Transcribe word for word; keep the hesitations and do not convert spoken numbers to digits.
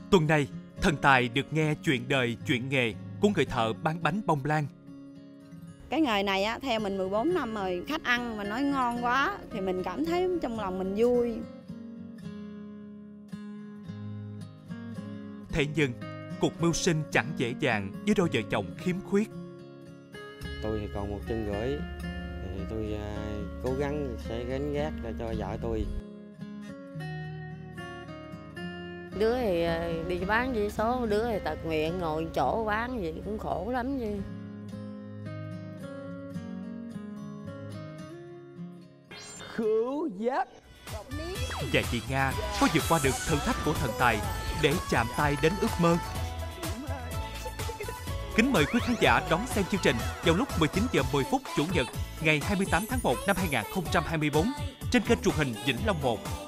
Tuần này, thần tài được nghe chuyện đời, chuyện nghề của người thợ bán bánh bông lan. Cái nghề này á, theo mình mười bốn năm rồi, khách ăn mà nói ngon quá thì mình cảm thấy trong lòng mình vui. Thế nhưng, cuộc mưu sinh chẳng dễ dàng với đôi vợ chồng khiếm khuyết. Tôi thì còn một chân rưỡi, thì tôi à, cố gắng sẽ gánh gác cho vợ tôi. Đứa thì đi bán giấy số, đứa thì tật nguyện ngồi chỗ bán gì cũng khổ lắm chứ. Khứu giác. Và chị Nga có vượt qua được thử thách của thần tài để chạm tay đến ước mơ. Kính mời quý khán giả đón xem chương trình vào lúc mười chín giờ mười phút Chủ nhật ngày hai mươi tám tháng một năm hai nghìn không trăm hai mươi tư trên kênh truyền hình Vĩnh Long một.